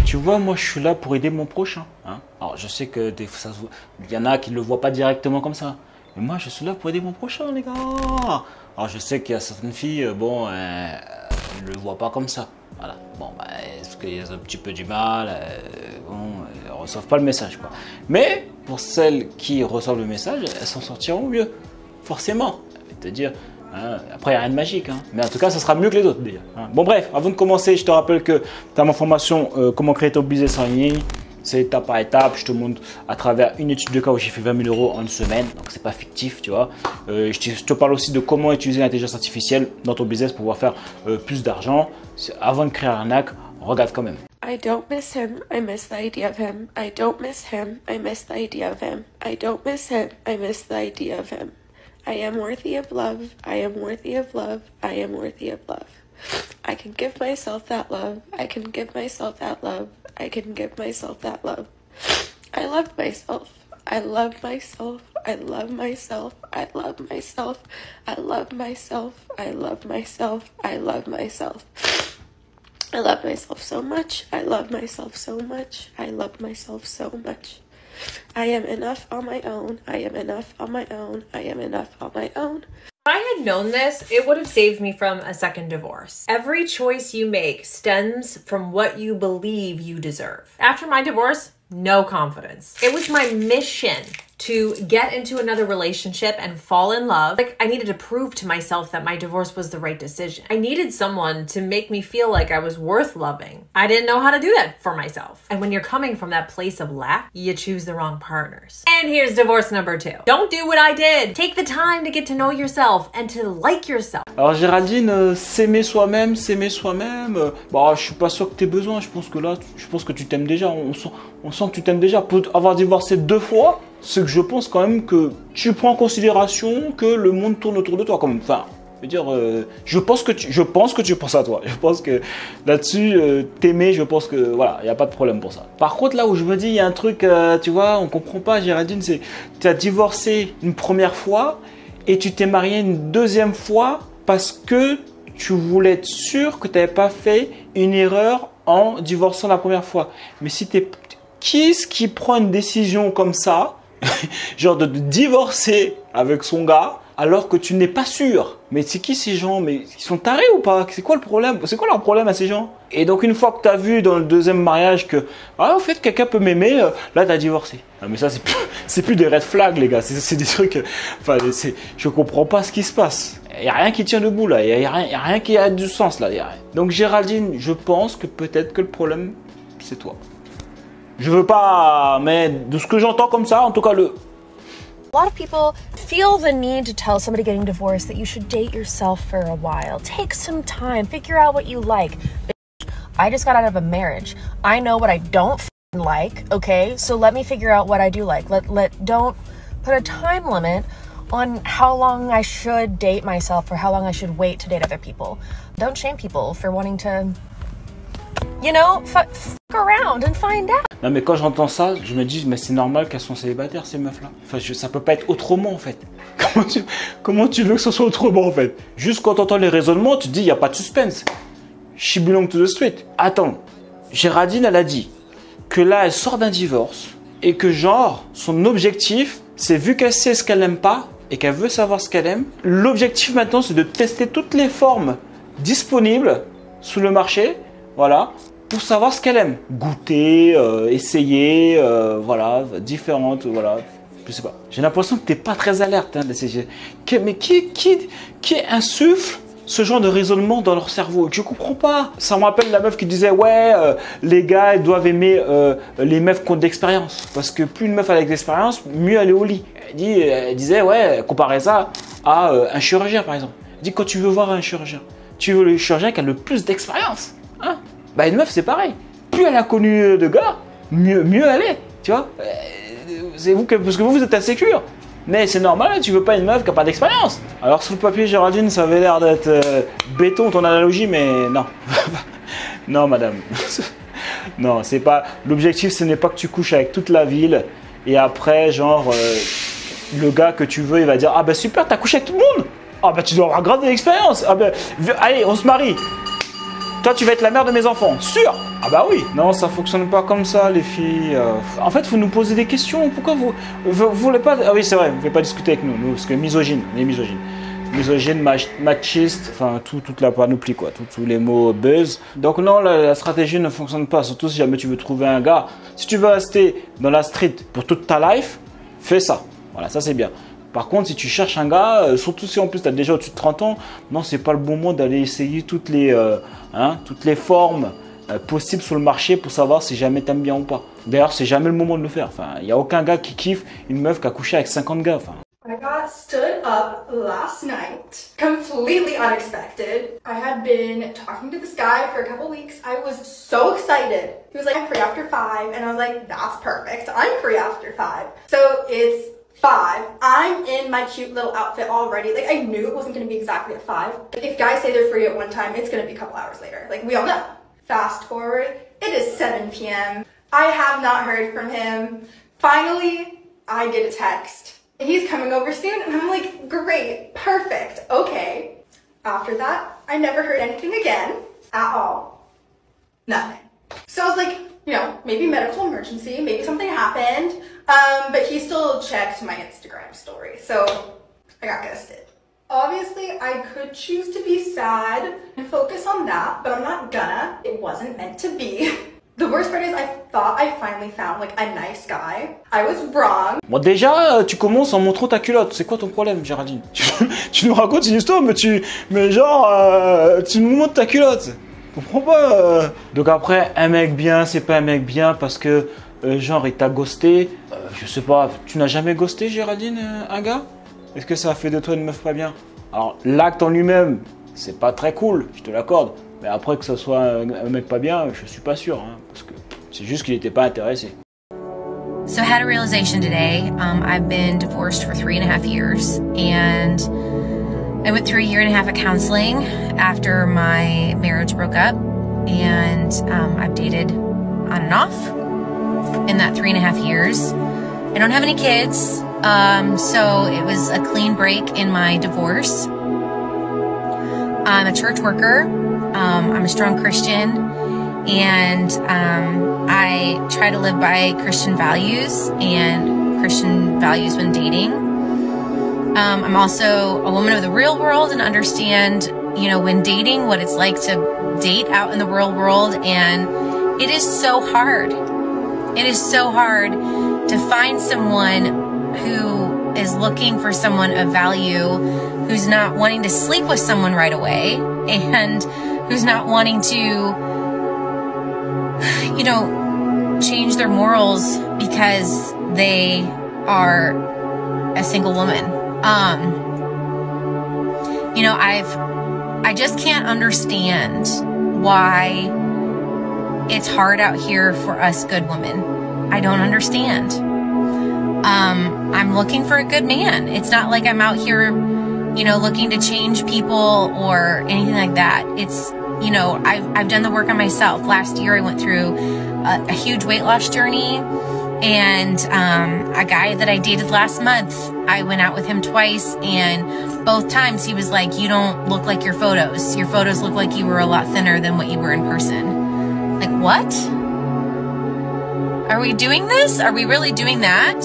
tu vois, moi, je suis là pour aider mon prochain. Hein. Alors, je sais que il y en a qui ne le voient pas directement comme ça. Mais moi, je suis là pour aider mon prochain, les gars. Alors, je sais qu'il y a certaines filles, bon, elles ne le voient pas comme ça. Voilà. Bon, bah, est-ce qu'ils ont un petit peu du mal bon, elles ne reçoivent pas le message, quoi. Mais, pour celles qui reçoivent le message, elles s'en sortiront mieux. Forcément. Je vais te dire... Hein, après, il n'y a rien de magique, hein. Mais en tout cas, ça sera mieux que les autres déjà. Hein. Bon, bref, avant de commencer, je te rappelle que tu as ma formation comment créer ton business en ligne. C'est étape par étape. Je te montre à travers une étude de cas où j'ai fait 20 000 € en une semaine. Donc, c'est pas fictif, tu vois. Je te parle aussi de comment utiliser l'intelligence artificielle dans ton business pour pouvoir faire plus d'argent. Avant de créer un arnaque, regarde quand même. I don't miss him, I miss the idea of him. I don't miss him, I miss the idea of him. I don't miss him, I miss the idea of him. I am worthy of love, I am worthy of love, I am worthy of love. I can give myself that love, I can give myself that love, I can give myself that love. I love myself, I love myself, I love myself, I love myself, I love myself, I love myself, I love myself. I love myself so much, I love myself so much, I love myself so much. I am enough on my own. I am enough on my own. I am enough on my own. If I had known this, it would have saved me from a second divorce. Every choice you make stems from what you believe you deserve. After my divorce, no confidence. It was my mission to get into another relationship and fall in love. Like, I needed to prove to myself that my divorce was the right decision. I needed someone to make me feel like I was worth loving. I didn't know how to do that for myself. And when you're coming from that place of lack, you choose the wrong partners. And here's divorce number 2. Don't do what I did. Take the time to get to know yourself and to like yourself. Alors Géraldine, s'aimer soi-même, bah, je suis pas sûr que tu aies besoin. Je pense que tu t'aimes déjà. On sent que tu t'aimes déjà. Pour avoir divorcé 2 fois, c'est que je pense quand même que tu prends en considération que le monde tourne autour de toi. Comme, enfin, je veux dire, je pense que tu penses à toi. Je pense que là-dessus, t'aimer, je pense que voilà, il n'y a pas de problème pour ça. Par contre, là où je me dis, il y a un truc, tu vois, on comprend pas, Géraldine, c'est tu as divorcé une première fois et tu t'es marié une deuxième fois parce que tu voulais être sûr que tu n'avais pas fait une erreur en divorçant la première fois. Mais si t'es... Qui est-ce qui prend une décision comme ça, genre de divorcer avec son gars, alors que tu n'es pas sûr? Mais c'est qui ces gens? Mais ils sont tarés ou pas? C'est quoi le problème? C'est quoi leur problème à ces gens? Et donc une fois que tu as vu dans le deuxième mariage que, ah, en fait, quelqu'un peut m'aimer, là, tu as divorcé. Non, mais ça, c'est plus des red flags, les gars. C'est des trucs... Enfin, je comprends pas ce qui se passe. Il n'y a rien qui tient debout, là. Il n'y a rien qui a du sens, là. Donc, Géraldine, je pense que peut-être que le problème, c'est toi. Je veux pas, mais de ce que j'entends comme ça, en tout cas, A lot of people feel the need to tell somebody getting divorced that you should date yourself for a while. Take some time, figure out what you like. I just got out of a marriage. I know what I don't like, okay? So let me figure out what I do like. Don't put a time limit on how long I should date myself or how long I should wait to date other people. Don't shame people for wanting to, you know, fuck around and find out. Non, mais quand j'entends ça, je me dis, mais c'est normal qu'elles sont célibataires, ces meufs-là. Enfin, ça peut pas être autrement, en fait. Comment tu veux que ce soit autrement, en fait? Juste quand tu entends les raisonnements, tu te dis, il n'y a pas de suspense. She belong to the street. Attends, Géraldine, elle a dit que là, elle sort d'un divorce et que, genre, son objectif, c'est vu qu'elle sait ce qu'elle n'aime pas et qu'elle veut savoir ce qu'elle aime, l'objectif maintenant, c'est de tester toutes les formes disponibles sur le marché, voilà, pour savoir ce qu'elle aime. Goûter, essayer, voilà, différentes, voilà, je sais pas. J'ai l'impression que tu n'es pas très alerte. Hein, mais qui insuffle ce genre de raisonnement dans leur cerveau? Je comprends pas. Ça me rappelle la meuf qui disait, ouais, les gars, ils doivent aimer les meufs qui ont de l'expérience. Parce que plus une meuf a d'expérience, mieux elle est au lit. Elle disait, ouais, comparer ça à un chirurgien, par exemple. Elle dit, quand tu veux voir un chirurgien, tu veux le chirurgien qui a le plus d'expérience. Hein? Bah, une meuf, c'est pareil. Plus elle a connu de gars, mieux elle est. Tu vois? C'est vous, parce que vous êtes insécure. Mais c'est normal, tu veux pas une meuf qui n'a pas d'expérience. Alors sur le papier, Géraldine, ça avait l'air d'être béton ton analogie, mais non. Non, madame. Non, c'est pas. L'objectif, ce n'est pas que tu couches avec toute la ville et après, genre, le gars que tu veux, il va dire, ah ben super, t'as couché avec tout le monde. Ah ben tu dois avoir grave de l'expérience. Ah ben, allez, on se marie. Toi, tu vas être la mère de mes enfants, sûr? Ah bah oui. Non, ça fonctionne pas comme ça, les filles. En fait, faut nous poser des questions. Pourquoi vous voulez pas... Ah oui, c'est vrai, vous voulez pas discuter avec nous, parce que misogyne, on est misogyne. Misogyne, machiste, enfin toute la panoplie quoi, tous les mots buzz. Donc non, la stratégie ne fonctionne pas, surtout si jamais tu veux trouver un gars. Si tu veux rester dans la street pour toute ta life, fais ça. Voilà, ça c'est bien. Par contre, si tu cherches un gars, surtout si en plus tu as déjà au-dessus de 30 ans, non, c'est pas le bon moment d'aller essayer toutes les formes possibles sur le marché pour savoir si jamais t'aimes bien ou pas. D'ailleurs, c'est jamais le moment de le faire. Enfin, il n'y a aucun gars qui kiffe une meuf qui a couché avec 50 gars. Enfin. I got stood up last night, completely unexpected. I had been talking to this guy for a couple weeks. I was so excited. He was like, I'm free after 5, and I was like, that's perfect. I'm free after 5. So it's 5. I'm in my cute little outfit already. Like, I knew it wasn't going to be exactly at 5. If guys say they're free at one time, it's going to be a couple hours later. Like, we all know. Fast forward, it is 7 p.m. I have not heard from him. Finally, I get a text. He's coming over soon, and I'm like, great, perfect, okay. After that, I never heard anything again, at all. Nothing. So I was like, you know, maybe medical emergency, maybe something happened, but he still checked my Instagram story, so I got ghosted. Obviously, I could choose to be sad and focus on that, but I'm not gonna. It wasn't meant to be. The worst part is I thought I finally found like a nice guy. I was wrong. Bon déjà, tu commences en montrant ta culotte. C'est quoi ton problème, Géraldine? Tu nous racontes une histoire, mais tu nous montres ta culotte. Je comprends pas. Donc après, un mec bien, c'est pas un mec bien parce que genre il t'a ghosté. Je sais pas. Tu n'as jamais ghosté, Géraldine, un gars? Est-ce que ça a fait de toi une meuf pas bien? Alors l'acte en lui-même, c'est pas très cool, je te l'accorde. Mais après que ce soit un mec pas bien, je suis pas sûr, hein, parce que c'est juste qu'il n'était pas intéressé. So I had a realization today. I've been divorced for 3.5 years, and I went through 1.5 years of counseling after my marriage broke up, and I've dated on and off in that 3.5 years. I don't have any kids, so it was a clean break in my divorce. I'm a church worker. I'm a strong Christian, and I try to live by Christian values and Christian values when dating. I'm also a woman of the real world and understand, you know, when dating, what it's like to date out in the real world, and it is so hard. It is so hard to find someone who is looking for someone of value, who's not wanting to sleep with someone right away, and who's not wanting to, you know, change their morals because they are a single woman. You know, I just can't understand why it's hard out here for us good women. I don't understand. I'm looking for a good man. It's not like I'm out here, you know, looking to change people or anything like that. It's, you know, I've done the work on myself. Last year I went through a huge weight loss journey, and a guy that I dated last month, I went out with him twice, and both times he was like, you don't look like your photos. Your photos look like you were a lot thinner than what you were in person. Like, what? Are we doing this? Are we really doing that?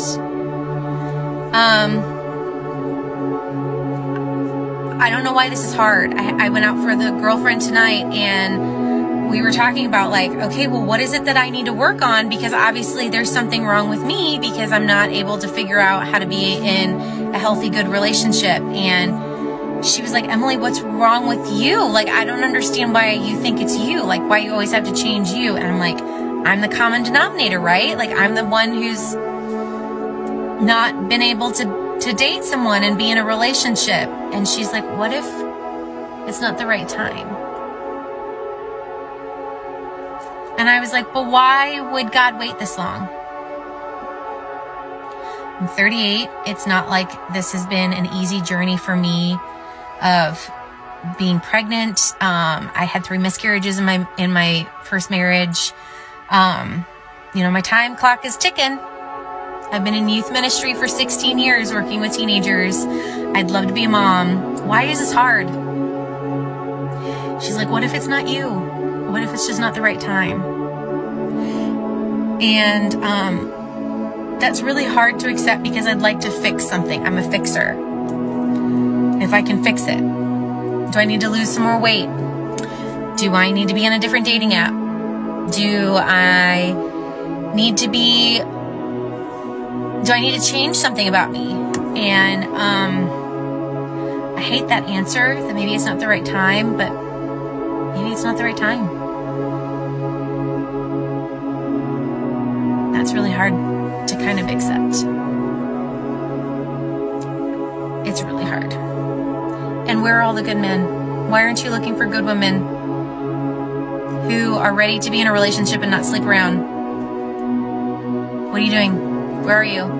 I don't know why this is hard. I went out for the girlfriend tonight, and we were talking about like, okay, well, what is it that I need to work on? Because obviously there's something wrong with me because I'm not able to figure out how to be in a healthy, good relationship. And she was like, Emily, what's wrong with you? Like, I don't understand why you think it's you. Like, why you always have to change you. And I'm like, I'm the common denominator, right? Like, I'm the one who's not been able to date someone and be in a relationship. And she's like, what if it's not the right time? And I was like, but why would God wait this long? I'm 38. It's not like this has been an easy journey for me of being pregnant. I had 3 miscarriages in my first marriage. You know, my time clock is ticking. I've been in youth ministry for 16 years working with teenagers. I'd love to be a mom. Why is this hard? She's like, what if it's not you? What if it's just not the right time? And that's really hard to accept because I'd like to fix something. I'm a fixer. If I can fix it. Do I need to lose some more weight? Do I need to be on a different dating app? Do I need to change something about me? And I hate that answer, that maybe it's not the right time, but maybe it's not the right time. That's really hard to kind of accept. It's really hard. And where are all the good men? Why aren't you looking for good women who are ready to be in a relationship and not sleep around? What are you doing? Where are you?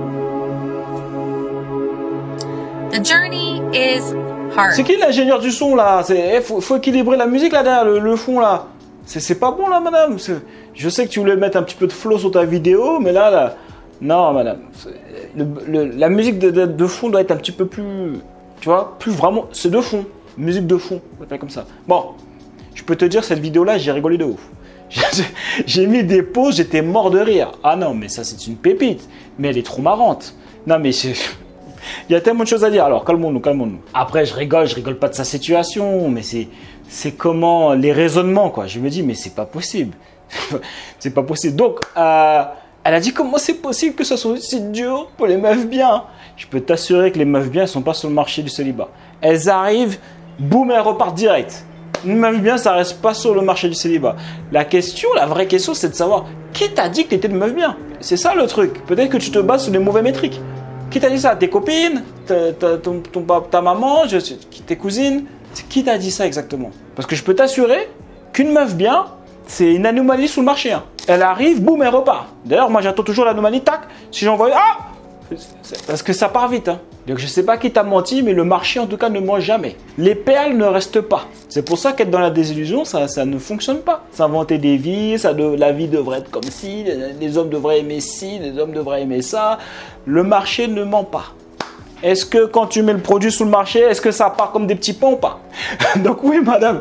The journey is hard. C'est qui l'ingénieur du son là? Faut équilibrer la musique là derrière, le fond là. C'est pas bon là, madame. Je sais que tu voulais mettre un petit peu de flow sur ta vidéo, mais là non, madame. La musique de fond doit être un petit peu plus, tu vois, plus vraiment. C'est de fond, musique de fond, on va faire comme ça. Bon, je peux te dire, cette vidéo là, j'ai rigolé de ouf. J'ai mis des pauses, j'étais mort de rire. Ah non, mais ça c'est une pépite. Mais elle est trop marrante. Non mais il y a tellement de choses à dire. Alors calmons-nous. Après je rigole pas de sa situation, mais c'est comment les raisonnements quoi. Je me dis mais c'est pas possible. C'est pas possible. Donc elle a dit comment c'est possible que ce soit aussi dur pour les meufs bien. Je peux t'assurer que les meufs bien elles sont pas sur le marché du célibat. Elles arrivent, boum, elles repartent direct. Une meuf bien, ça reste pas sur le marché du célibat. La vraie question, c'est de savoir qui t'a dit que t'étais une meuf bien. C'est ça le truc. Peut-être que tu te bases sur des mauvais métriques. Qui t'a dit ça? Tes copines? Ta maman? Tes cousines? Qui t'a dit ça exactement? Parce que je peux t'assurer qu'une meuf bien, c'est une anomalie sur le marché. Hein. Elle arrive, boum, elle repart. D'ailleurs, moi j'attends toujours l'anomalie, tac. Si j'envoie, ah! Parce que ça part vite. Hein. Donc je sais pas qui t'a menti, mais le marché en tout cas ne ment jamais. Les perles ne restent pas. C'est pour ça qu'être dans la désillusion, ça ne fonctionne pas. S'inventer des vies, la vie devrait être comme ci, les hommes devraient aimer ci, les hommes devraient aimer ça. Le marché ne ment pas. Est-ce que quand tu mets le produit sur le marché, est-ce que ça part comme des petits pains ou pas? Donc oui madame,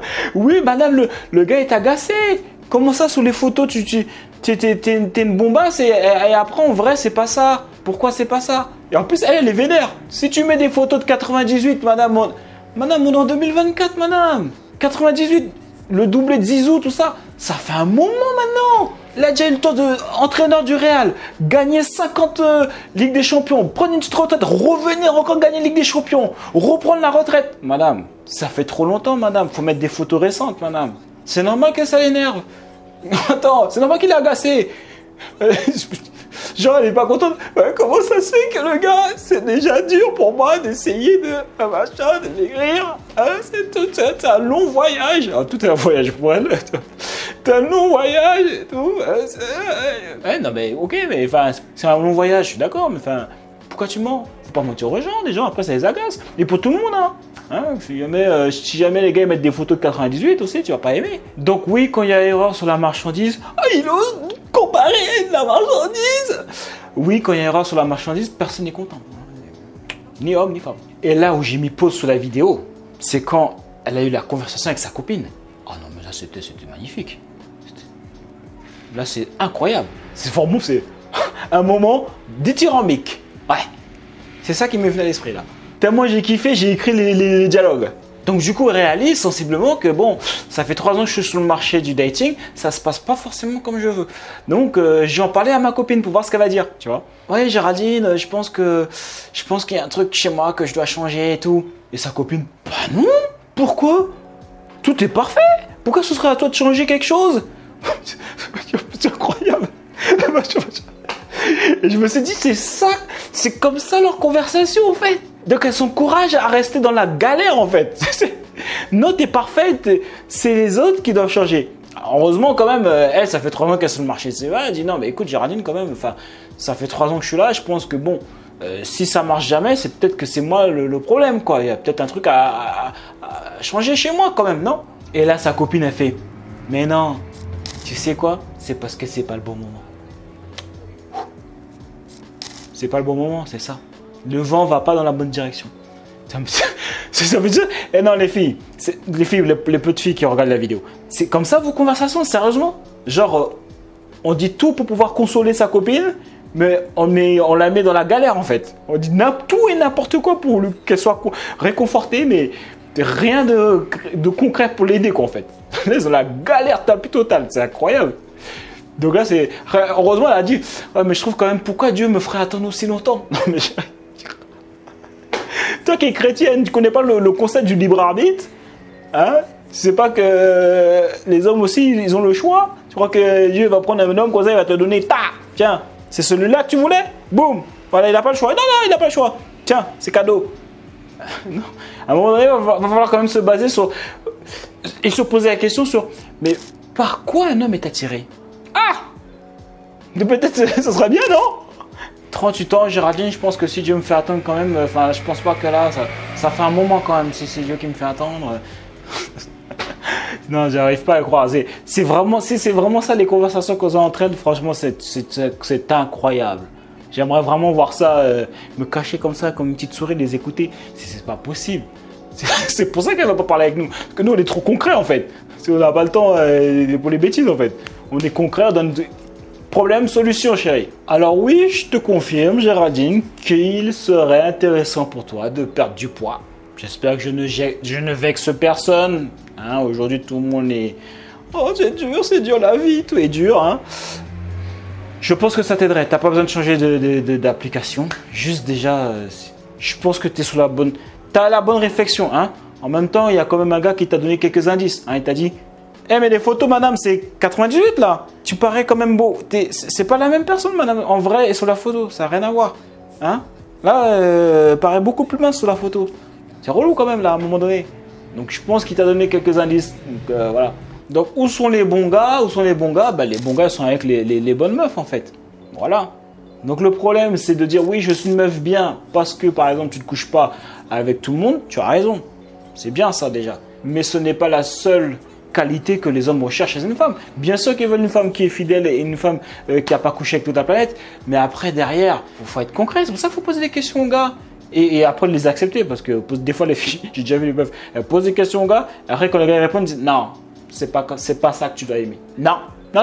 le gars est agacé. Comment ça sur les photos t'es une bombasse et après en vrai c'est pas ça. Pourquoi c'est pas ça? Et en plus elle est vénère. Si tu mets des photos de 98 madame, on est en 2024 madame. 98, le doublé de Zizou, tout ça, ça fait un moment maintenant. Il a déjà eu le temps d'entraîneur du Real, gagner 50 Ligue des Champions, prendre une petite retraite, revenir encore gagner Ligue des Champions, reprendre la retraite. Madame, ça fait trop longtemps madame, faut mettre des photos récentes madame. C'est normal que ça l'énerve. Attends, c'est normal qu'il est agacé. Genre, elle est pas contente. Ouais, comment ça se fait que le gars, c'est déjà dur pour moi d'essayer de machin, de maigrir. Hein, c'est un long voyage. Ah, tout est un voyage pour elle. C'est un long voyage et tout. Ouais, non, mais ok, mais enfin, c'est un long voyage, je suis d'accord, mais enfin, pourquoi tu mens? Faut pas mentir aux gens après ça les agace. Et pour tout le monde, hein. Si jamais les gars mettent des photos de 98 aussi, tu vas pas aimer. Donc oui, quand il y a erreur sur la marchandise, il ose comparer la marchandise. Oui, quand il y a erreur sur la marchandise, personne n'est content. Ni homme, ni femme. Et là où j'ai mis pause sur la vidéo, c'est quand elle a eu la conversation avec sa copine. Oh non, mais là c'était magnifique. Là c'est incroyable. C'est vraiment, c'est un moment dithyrambique. Ouais, c'est ça qui m'est venu à l'esprit là. Tellement j'ai kiffé, j'ai écrit les dialogues. Donc du coup, elle réalise sensiblement que bon, ça fait 3 ans que je suis sur le marché du dating, ça se passe pas forcément comme je veux. Donc j'en parlais à ma copine pour voir ce qu'elle va dire, tu vois. Ouais, Géraldine, je pense qu'il y a un truc chez moi que je dois changer et tout. Et sa copine, bah non, pourquoi? Tout est parfait. Pourquoi ce serait à toi de changer quelque chose? C'est incroyable. Et je me suis dit, c'est ça, c'est comme ça leur conversation en fait. Donc elles s'encouragent à rester dans la galère en fait. Non, t'es parfaite, c'est les autres qui doivent changer. Heureusement quand même, elle, ça fait 3 ans qu'elle est sur le marché. C'est vrai, elle dit non mais écoute Géraldine quand même, enfin, ça fait 3 ans que je suis là, je pense que bon, si ça marche jamais, c'est peut-être que c'est moi le problème quoi. Il y a peut-être un truc à changer chez moi quand même, non? Et là sa copine elle fait, mais non, tu sais quoi? C'est parce que c'est pas le bon moment. C'est pas le bon moment, c'est ça. Le vent va pas dans la bonne direction. Ça veut dire... Eh non, les filles, les peu de filles qui regardent la vidéo, c'est comme ça vos conversations, sérieusement? Genre, on dit tout pour pouvoir consoler sa copine, mais on la met dans la galère en fait. On dit tout et n'importe quoi pour qu'elle soit réconfortée, mais rien de concret pour l'aider quoi en fait. Là, ils ont la galère tapis totale, c'est incroyable. Donc là, c'est... Heureusement, elle a dit, ouais, mais je trouve quand même, pourquoi Dieu me ferait attendre aussi longtemps? Non, mais... Toi qui es chrétienne, tu connais pas le concept du libre arbitre, hein? Tu sais pas que les hommes aussi, ils ont le choix? Tu crois que Dieu va prendre un homme comme ça, il va te donner, tiens, c'est celui-là que tu voulais? Boum! Voilà, il n'a pas le choix. Non, il n'a pas le choix. Tiens, c'est cadeau. Non. À un moment donné, il va falloir quand même se baser sur... Et se poser la question sur... Mais par quoi un homme est attiré? Peut-être ça serait bien, non? 38 ans, Géraldine, je pense que si Dieu me fait attendre quand même, enfin, je pense pas que là, ça fait un moment quand même, si c'est Dieu qui me fait attendre. Non, j'arrive pas à croire. C'est vraiment ça les conversations qu'on a entre elles, franchement, c'est incroyable. J'aimerais vraiment voir ça, me cacher comme ça, comme une petite souris, les écouter. C'est pas possible. C'est pour ça qu'elle va pas parler avec nous. Parce que nous, on est trop concrets en fait. Parce qu'on n'a pas le temps pour les bêtises en fait. On est concrets, on donne... Problème, solution, chérie. Alors oui, je te confirme, Géraldine, qu'il serait intéressant pour toi de perdre du poids. J'espère que je ne vexe personne. Hein, aujourd'hui, tout le monde est... Oh, c'est dur, la vie, tout est dur. Hein. Je pense que ça t'aiderait. T'as pas besoin de changer d'application. Juste déjà, je pense que tu es sous la bonne... T'as la bonne réflexion. Hein. En même temps, il y a quand même un gars qui t'a donné quelques indices. Hein. Il t'a dit... Eh mais les photos, madame, c'est 98 là. Tu parais quand même beau. C'est pas la même personne, madame, en vrai et sur la photo. Ça n'a rien à voir. Hein? Là, paraît beaucoup plus mince sur la photo. C'est relou quand même là, à un moment donné. Donc je pense qu'il t'a donné quelques indices. Donc voilà. Donc où sont les bons gars? Ben, les bons gars sont avec les bonnes meufs en fait. Voilà. Donc le problème, c'est de dire oui, je suis une meuf bien parce que par exemple tu ne te couches pas avec tout le monde. Tu as raison. C'est bien ça déjà. Mais ce n'est pas la seule qualité que les hommes recherchent chez une femme. Bien sûr qu'ils veulent une femme qui est fidèle et une femme qui n'a pas couché avec toute la planète, mais après derrière, il faut être concret. C'est pour ça qu'il faut poser des questions aux gars et après les accepter parce que des fois les filles, j'ai déjà vu les meufs, elles posent des questions aux gars, après quand les gars répondent, ils disent non, c'est pas ça que tu dois aimer. Non,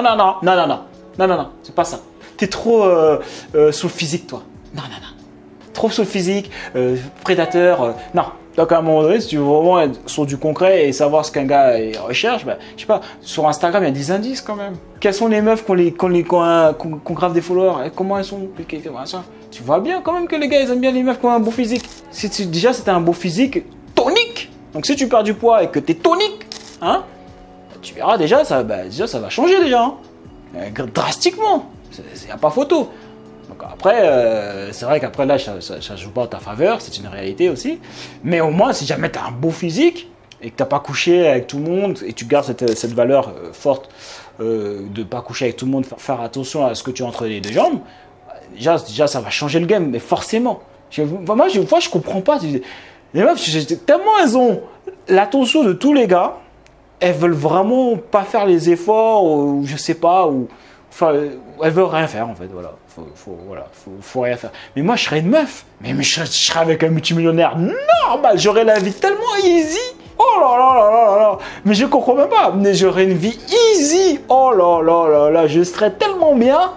c'est pas ça. T'es trop sous le physique toi. Non. Trop sous le physique, prédateur, non. Donc à un moment donné, si tu veux vraiment être sur du concret et savoir ce qu'un gars recherche, ben, je sais pas, sur Instagram, il y a des indices quand même. Quelles sont les meufs qu'on grave des followers? Et comment elles sont? Tu vois bien quand même que les gars, ils aiment bien les meufs qui ont un beau physique. Déjà, c'était un beau physique tonique. Donc si tu perds du poids et que tu es tonique, hein, tu verras déjà, ça va changer déjà. Hein. Drastiquement. Il n'y a pas photo. Donc après, c'est vrai qu'après là, ça joue pas en ta faveur, c'est une réalité aussi. Mais au moins, si jamais tu as un beau physique et que tu n'as pas couché avec tout le monde et tu gardes cette valeur forte de ne pas coucher avec tout le monde, faire attention à ce que tu as entre les deux jambes, déjà ça va changer le game, mais forcément. Moi, je comprends pas. Les meufs, tellement elles ont l'attention de tous les gars, elles veulent vraiment pas faire les efforts, ou je sais pas, ou... Enfin, elle veut rien faire en fait, voilà. Faut rien faire. Mais moi, je serais une meuf. Mais je serais avec un multimillionnaire normal. J'aurais la vie tellement easy. Oh là là. Mais je comprends même pas. Mais j'aurais une vie easy. Oh là. Je serais tellement bien.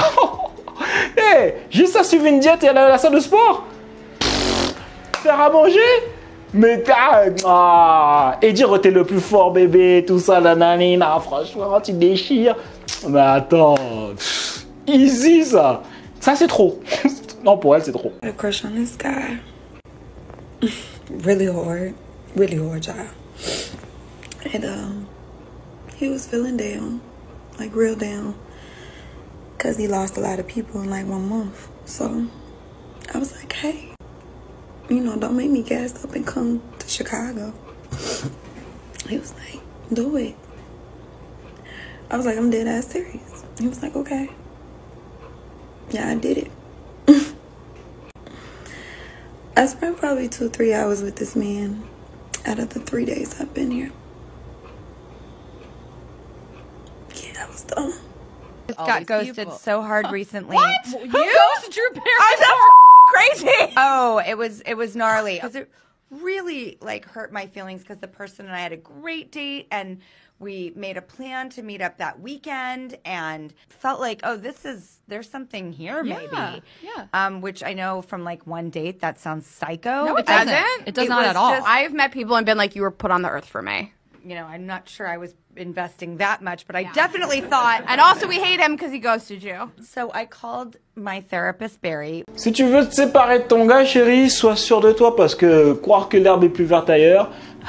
Hey, juste à suivre une diète et aller à la salle de sport. Faire à manger. Mais et dire t'es le plus fort bébé, tout ça, nanana, franchement, tu déchires. Mais attends, easy ça. Ça c'est trop. Non, pour elle c'est trop. I had a crush on this guy. really hard child. And he was feeling down, like real down, because he lost a lot of people in like 1 month. So I was like, hey, don't make me gas up and come to Chicago. He was like, do it. I was like, I'm dead ass serious. He was like, okay. Yeah, I did it. I spent probably 2-3 hours with this man out of the 3 days I've been here. Yeah, I was dumb. Got ghosted so hard recently. What? Who ghosted your parents? Crazy. Oh, it was gnarly. really like hurt my feelings because the person and I had a great date and we made a plan to meet up that weekend and felt like, oh, there's something here maybe. Yeah. Which I know from like one date that sounds psycho. No, it doesn't. It does not at all. I've met people and been like, you were put on the earth for me. You know, I'm not sure I was investing that much, but I definitely thought. And also we hate him because he ghosted you. So I called my therapist, Barry. Si tu veux te séparer de ton gars, chérie, sois sûr de toi parce que croire que l'herbe est plus verte ailleurs,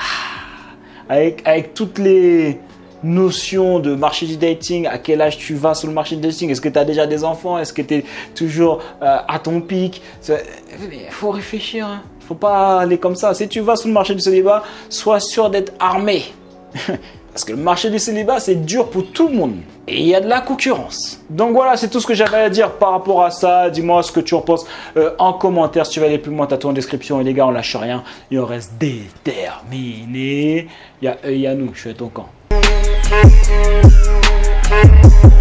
avec toutes les notions de marché du dating, à quel âge tu vas sur le marché du dating, est-ce que tu as déjà des enfants, est-ce que tu es toujours à ton pic, il faut réfléchir, hein. Faut pas aller comme ça. Si tu vas sur le marché du célibat, sois sûr d'être armé. Parce que le marché du célibat, c'est dur pour tout le monde. Et il y a de la concurrence. Donc voilà, c'est tout ce que j'avais à dire par rapport à ça. Dis-moi ce que tu en penses en commentaire. Si tu veux aller plus loin, t'as tout en description. Et les gars, on lâche rien. Et on reste déterminés. Il y a eux, il y a nous. Je suis à ton camp.